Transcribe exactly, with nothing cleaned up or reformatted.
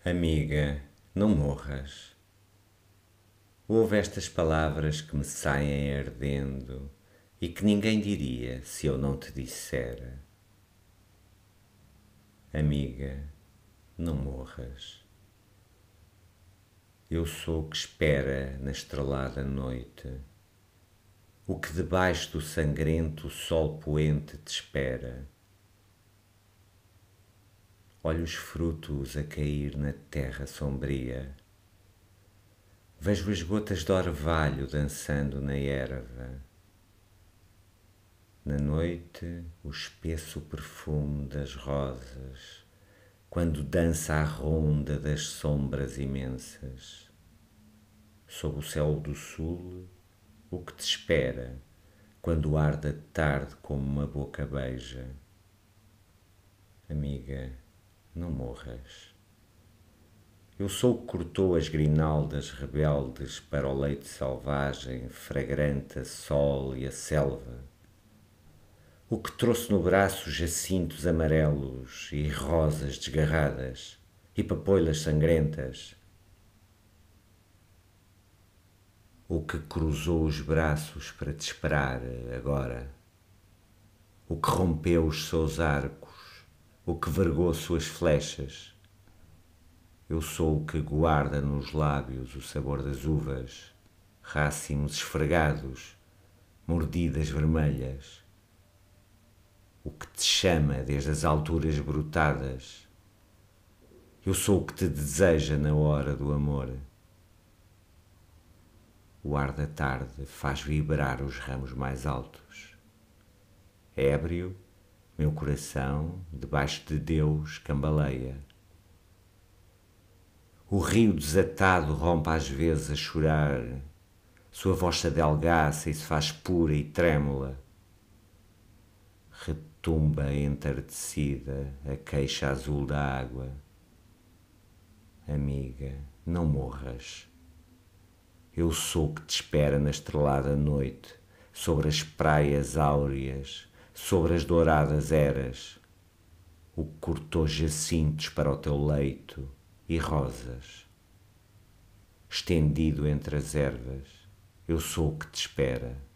Amiga, não morras. Ouve estas palavras que me saem ardendo e que ninguém diria se eu não te dissera. Amiga, não morras. Eu sou o que espera na estrelada noite, o que debaixo do sangrento sol poente te espera. Olho os frutos a cair na terra sombria. Vejo as gotas de orvalho dançando na erva. Na noite, o espesso perfume das rosas, quando dança a ronda das sombras imensas. Sob o céu do sul, o que te espera, quando arde a tarde como uma boca beija. Amiga, não morras. Eu sou o que cortou as grinaldas rebeldes para o leite selvagem, fragrante a sol e a selva. O que trouxe no braço jacintos amarelos e rosas desgarradas e papoilas sangrentas. O que cruzou os braços para te esperar agora. O que rompeu os seus arcos, o que vergou suas flechas. Eu sou o que guarda nos lábios o sabor das uvas, rácimos esfregados, mordidas vermelhas. O que te chama desde as alturas brotadas. Eu sou o que te deseja na hora do amor. O ar da tarde faz vibrar os ramos mais altos. Ébrio, meu coração, debaixo de Deus, cambaleia. O rio desatado rompe às vezes a chorar, sua voz se adelgaça e se faz pura e trêmula. Retumba entardecida a queixa azul da água. Amiga, não morras. Eu sou o que te espera na estrelada noite, sobre as praias áureas, sobre as douradas eras. O que cortou jacintos para o teu leito e rosas. Estendido entre as ervas, eu sou o que te espera.